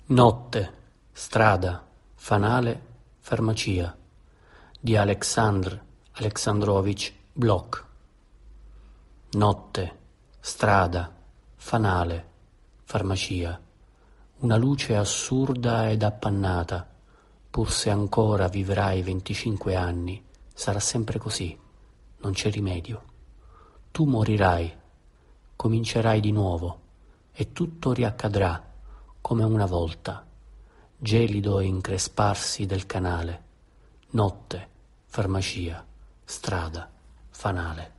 Notte, strada, fanale, farmacia di Aleksandr Aleksandrovič Blok. Notte, strada, fanale, farmacia, una luce assurda ed appannata, pur se ancora vivrai 25 anni, sarà sempre così, non c'è rimedio. Tu morirai, comincerai di nuovo e tutto riaccadrà come una volta, gelido incresparsi del canale, notte, farmacia, strada, fanale.